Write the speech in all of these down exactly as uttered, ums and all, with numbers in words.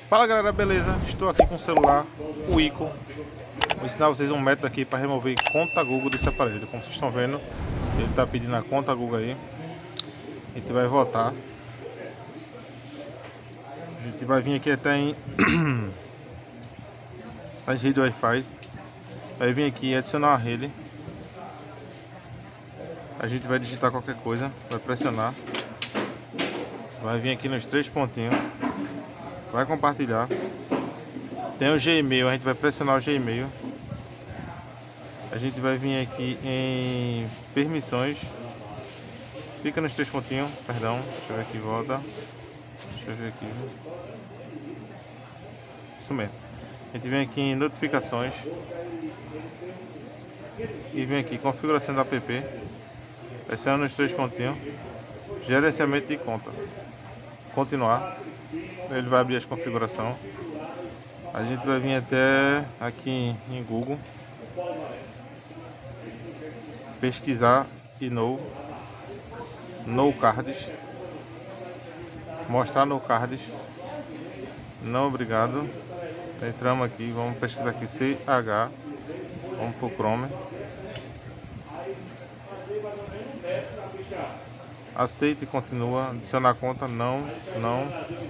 Fala galera, beleza? Estou aqui com o celular, o Ico. Vou ensinar vocês um método aqui para remover conta Google desse aparelho. Como vocês estão vendo, ele está pedindo a conta Google aí. A gente vai voltar. A gente vai vir aqui até em as redes Wi-Fi. Vai vir aqui e adicionar a rede. A gente vai digitar qualquer coisa, vai pressionar. Vai vir aqui nos três pontinhos. Vai compartilhar. Tem o Gmail, a gente vai pressionar o Gmail. A gente vai vir aqui em permissões. Clica nos três pontinhos, perdão. Deixa eu ver aqui, volta. Deixa eu ver aqui. Isso mesmo. A gente vem aqui em notificações. E vem aqui, configuração do app. Pressiona nos três pontinhos. Gerenciamento de conta. Continuar. Ele vai abrir as configurações. A gente vai vir até aqui em Google. Pesquisar e no no cards. Mostrar no cards. Não, obrigado. Entramos aqui, vamos pesquisar aqui C H. Vamos pro Chrome. Aceita e continua. Adicionar conta, não, não.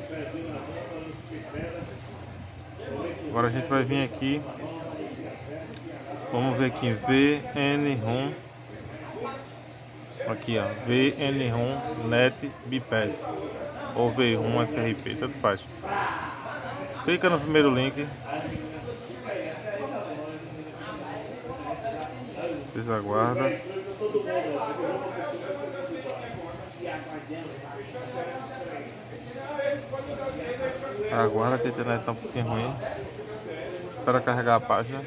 Agora a gente vai vir aqui. Vamos ver aqui V N ROM. Aqui ó, V N ROM Net Bypass ou V ROM F R P, tanto faz. Clica no primeiro link. Vocês aguardam. Aguarda que a internet tá um pouquinho ruim. Espera carregar a página.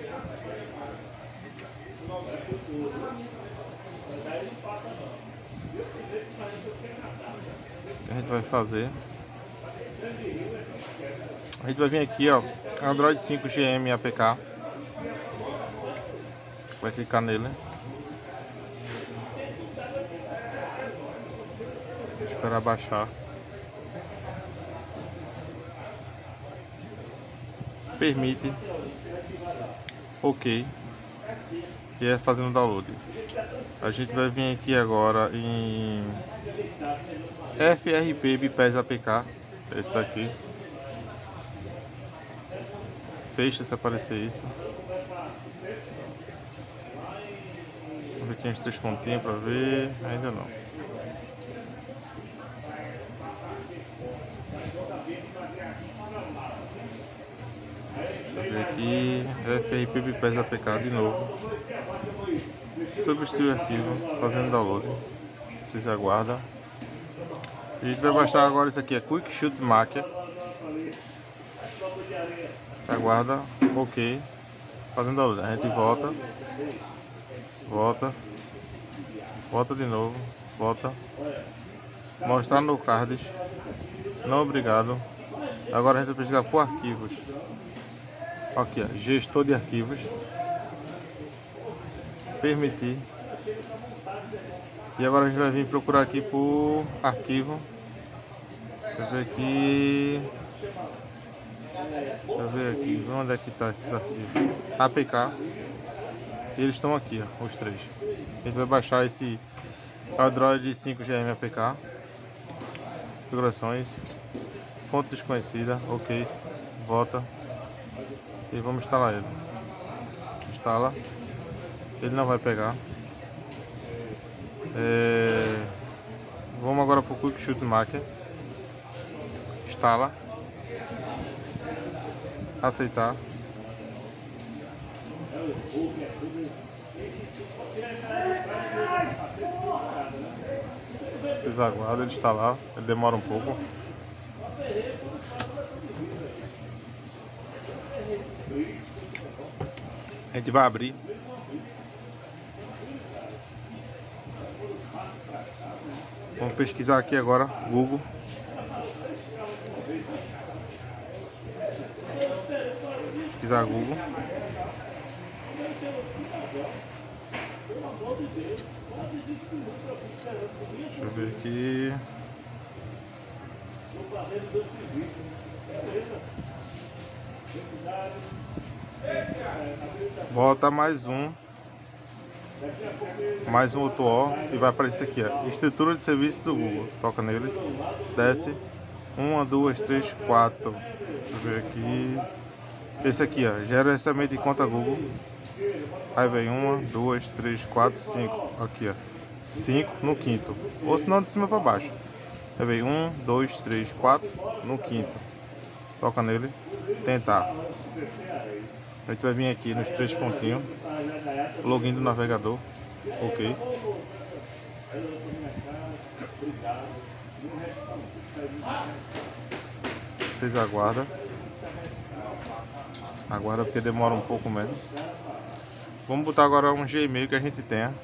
O que a gente vai fazer? A gente vai vir aqui, ó, Android cinco G M A P K. Vai clicar nele. Esperar baixar. Permite. Ok. E é fazendo download. A gente vai vir aqui agora em F R P Bypass A P K. Esse daqui. Fecha se aparecer isso. Vamos ver aqui uns três pontinhos para ver. Ainda não. Deixa eu ver aqui. F R P Bypass A P K de novo. Substituir o arquivo. Fazendo download. Vocês aguardam. A gente vai baixar agora isso aqui. É Quick Shoot Maker. Aguarda. Ok. Fazendo download. A gente volta. Volta. Volta de novo. Volta. Mostrar no cards. Não, obrigado. Agora a gente vai pesquisar por arquivos. Aqui, ó, gestor de arquivos. Permitir. E agora a gente vai vir procurar aqui por arquivo. Deixa eu ver aqui. Deixa eu ver aqui. Onde é que está esses arquivos? A P K. E eles estão aqui, ó, os três. A gente vai baixar esse Android cinco G M A P K. Configurações. Fonte desconhecida. Ok. Volta. E vamos instalar ele. Instala. Ele não vai pegar. É... Vamos agora para o Quick Shoot Maker. Instala. Aceitar. Vocês aguardam ele instalar. Ele demora um pouco. A gente vai abrir. Vamos pesquisar aqui agora Google. Pesquisar Google. Deixa eu ver aqui. Bota mais um. Mais um outro O e vai aparecer aqui, ó. Estrutura de serviço do Google. Toca nele. Desce. Uma, duas, três, quatro. Deixa eu ver aqui. Esse aqui, ó. Gerenciamento de conta Google. Aí vem uma, duas, três, quatro, cinco. Aqui, ó. Cinco no quinto. Ou se não, de cima para baixo. Aí vem um, dois, três, quatro no quinto. Toca nele. Tentar. A gente vai vir aqui nos três pontinhos. Login do navegador. Ok. Vocês aguardam. Aguarda porque demora um pouco menos. Vamos botar agora um Gmail que a gente tenha.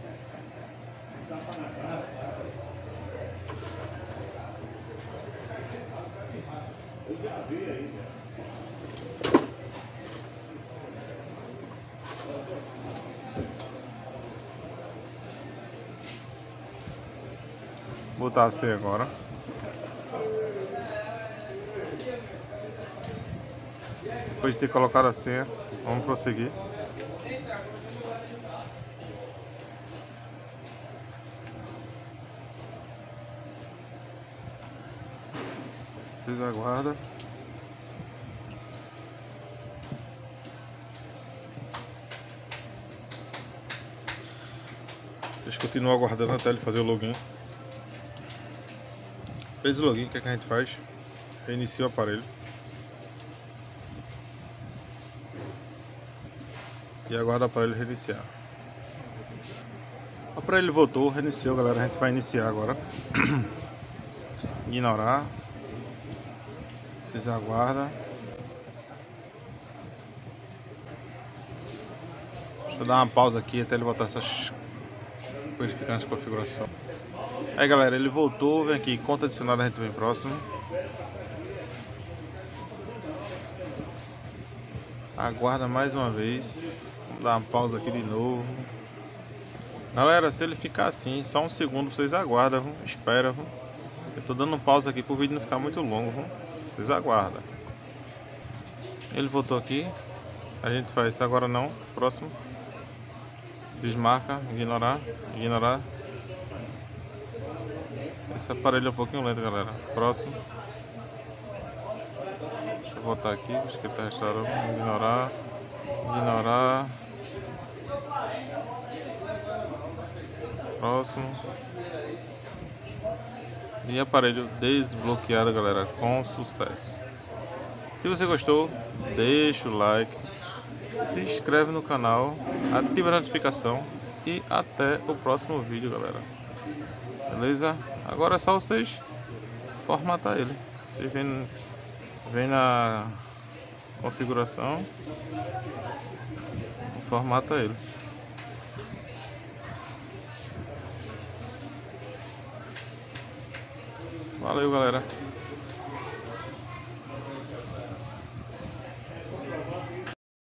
Vou botar a senha agora. Depois de ter colocado a senha, vamos prosseguir. Vocês aguardam. Deixa eu continuar aguardando até ele fazer o login. Fez o login, o que, é que a gente faz? Reinicia o aparelho. E aguarda o aparelho reiniciar. O aparelho voltou, reiniciou, galera. A gente vai iniciar agora. Ignorar. Vocês aguardam. Deixa eu dar uma pausa aqui até ele botar essas verificando essa configuração. Aí galera, ele voltou, vem aqui, conta adicionada, a gente vem próximo. Aguarda mais uma vez. Vamos dar uma pausa aqui de novo. Galera, se ele ficar assim, só um segundo, vocês aguardam, espera. Eu tô dando pausa aqui pro vídeo não ficar muito longo. Vocês aguardam. Ele voltou aqui. A gente faz isso agora não. Próximo. Desmarca, ignorar, ignorar. Esse aparelho é um pouquinho lento, galera. Próximo. Deixa eu voltar aqui, acho que ele tá restaurando. Ignorar, ignorar. Próximo. E aparelho desbloqueado, galera, com sucesso. Se você gostou, deixa o like, se inscreve no canal, ativa a notificação e até o próximo vídeo, galera. Beleza? Agora é só vocês formatar ele. Vocês vêm, vêm na configuração, formata ele. Valeu, galera.